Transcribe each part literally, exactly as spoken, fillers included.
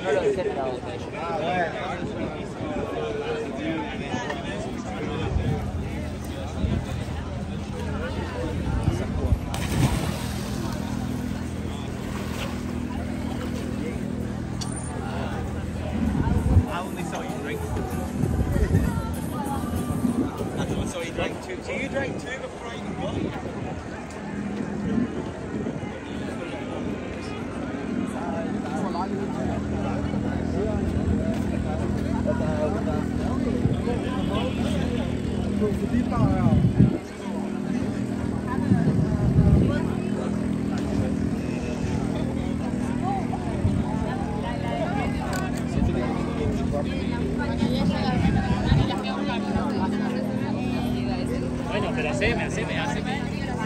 no lo acepta. I only saw you drink. I only saw you drink two. So you drank two before I even got here? Bueno, pero haceme, haceme, haceme.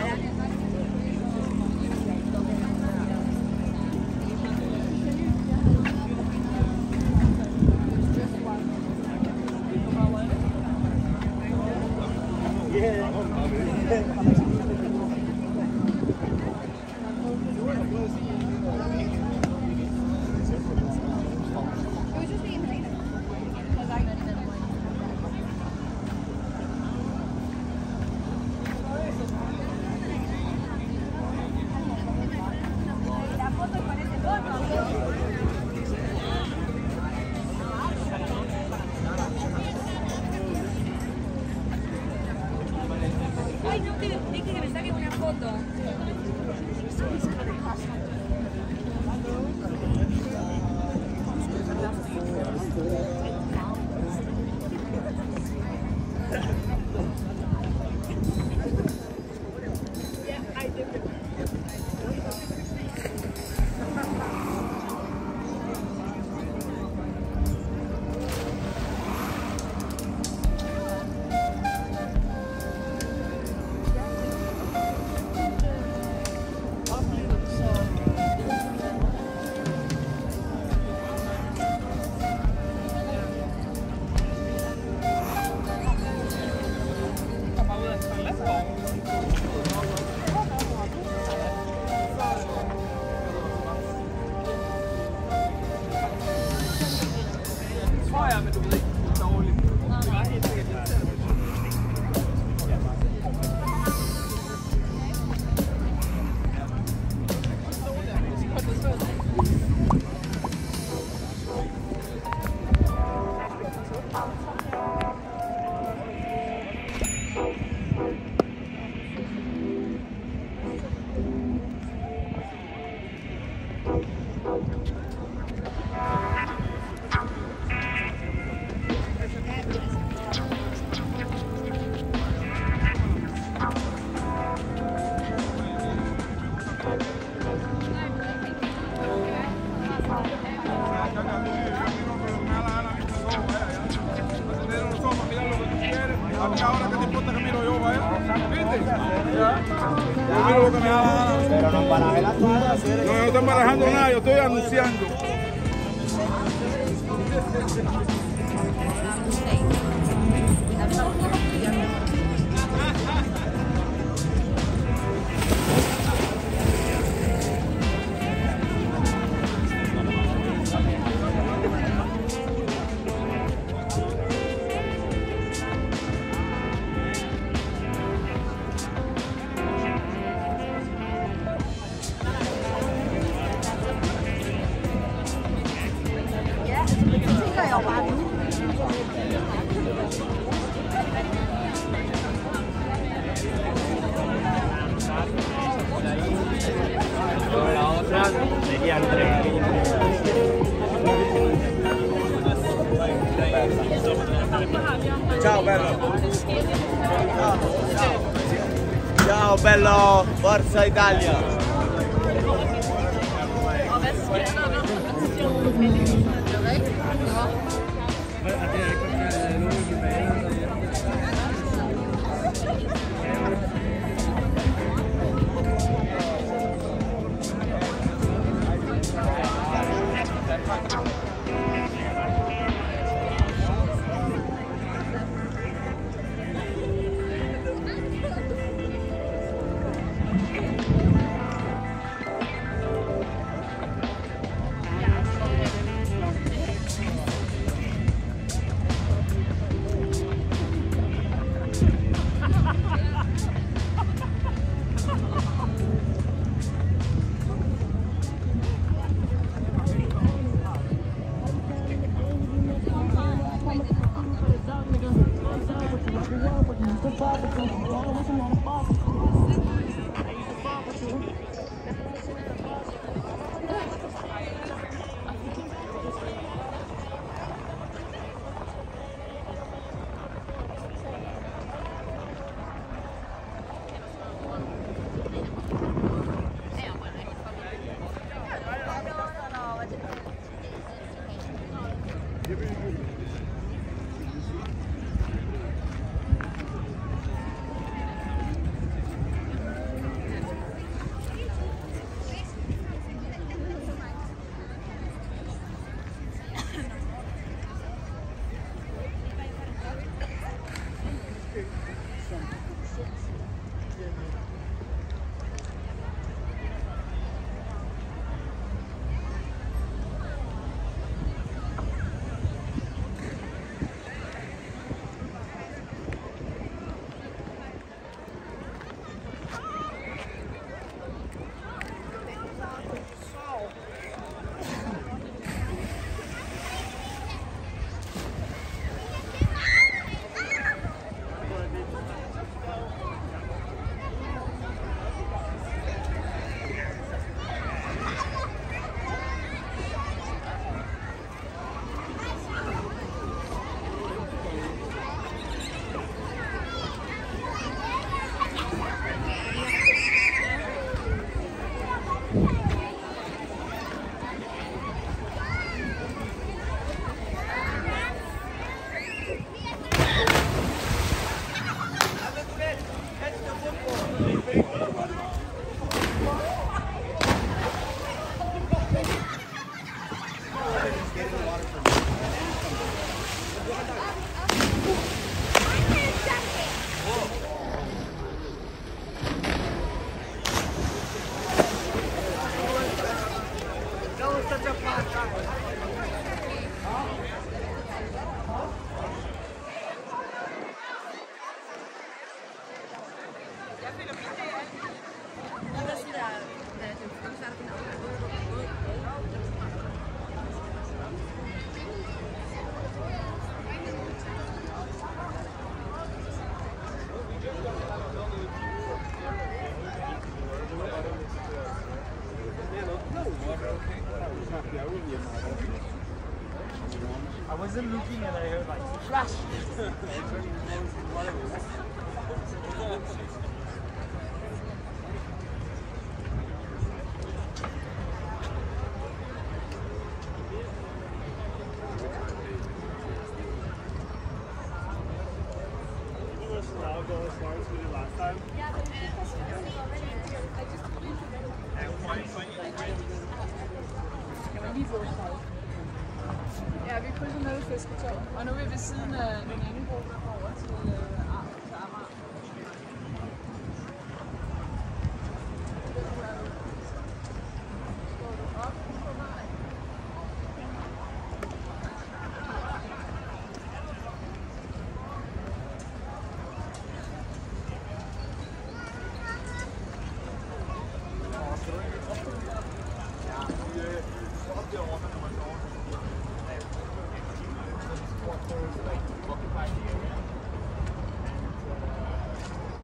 Ay, no, que dije que me saquen una foto. Ahora que te importa que miro yo, vaya. ¿Viste? Ya. Yo miro lo que me da la gana. Pero no baraje la toalla. No, no estoy barajando nada, yo estoy anunciando. La otra serían tres. Ciao bello. Ciao bello, Forza Italia. I wasn't looking and I heard like flash. I'll go as far as we did last time. Yeah, but I just Ja, vi krydser ned i Fisketårn, og nu er vi ved siden af den anden bro, der går over til